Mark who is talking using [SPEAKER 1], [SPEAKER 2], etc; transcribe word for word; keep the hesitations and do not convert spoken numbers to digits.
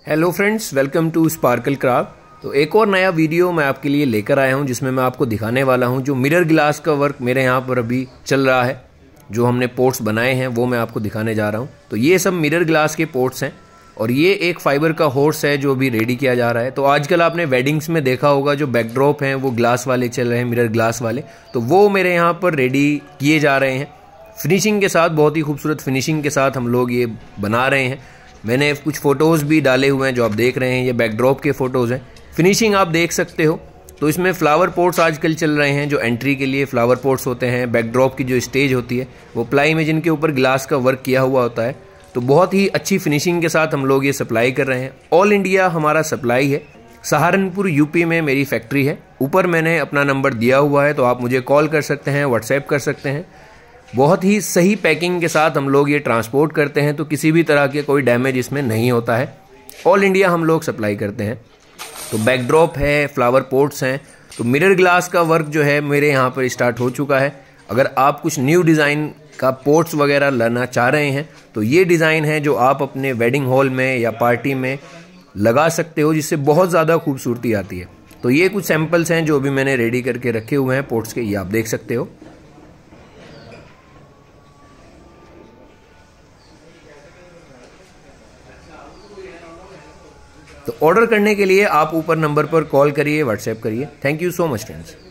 [SPEAKER 1] Hello friends, welcome to Sparkle Craft. तो एक और नया वीडियो मैं आपके लिए लेकर आया हूं जिसमें मैं आपको दिखाने वाला हूं जो मिरर ग्लास का वर्क मेरे यहां पर अभी चल रहा है। जो हमने पोर्ट्स बनाए हैं वो मैं आपको दिखाने जा रहा हूं। तो ये सब मिरर ग्लास के पोर्ट्स हैं और ये एक फाइबर का हॉर्स है जो अभी रेडी किया जा रहा है। तो आजकल आपने वेडिंग्स में देखा होगा जो बैकड्रॉप हैं वो ग्लास वाले चल रहे हैं, मिरर ग्लास वाले। तो वो मेरे यहाँ पर रेडी किए जा रहे हैं फिनिशिंग के साथ, बहुत ही खूबसूरत फिनिशिंग के साथ हम लोग ये बना रहे हैं। मैंने कुछ फ़ोटोज़ भी डाले हुए हैं जो आप देख रहे हैं, ये बैकड्रॉप के फ़ोटोज़ हैं। फिनिशिंग आप देख सकते हो। तो इसमें फ्लावर पोर्ट्स आजकल चल रहे हैं जो एंट्री के लिए फ्लावर पोर्ट्स होते हैं। बैकड्रॉप की जो स्टेज होती है वो प्लाई में जिनके ऊपर ग्लास का वर्क किया हुआ होता है। तो बहुत ही अच्छी फिनिशिंग के साथ हम लोग ये सप्लाई कर रहे हैं। ऑल इंडिया हमारा सप्लाई है। सहारनपुर यूपी में मेरी फैक्ट्री है। ऊपर मैंने अपना नंबर दिया हुआ है, तो आप मुझे कॉल कर सकते हैं, व्हाट्सएप कर सकते हैं। बहुत ही सही पैकिंग के साथ हम लोग ये ट्रांसपोर्ट करते हैं, तो किसी भी तरह के कोई डैमेज इसमें नहीं होता है। ऑल इंडिया हम लोग सप्लाई करते हैं। तो बैकड्रॉप है, फ्लावर पोर्ट्स हैं। तो मिरर ग्लास का वर्क जो है मेरे यहाँ पर स्टार्ट हो चुका है। अगर आप कुछ न्यू डिज़ाइन का पोर्ट्स वगैरह लाना चाह रहे हैं तो ये डिज़ाइन है जो आप अपने वेडिंग हॉल में या पार्टी में लगा सकते हो, जिससे बहुत ज़्यादा खूबसूरती आती है। तो ये कुछ सैम्पल्स हैं जो अभी मैंने रेडी करके रखे हुए हैं पोर्ट्स के, ये आप देख सकते हो। तो ऑर्डर करने के लिए आप ऊपर नंबर पर कॉल करिए, व्हाट्सएप करिए। Thank you so much friends.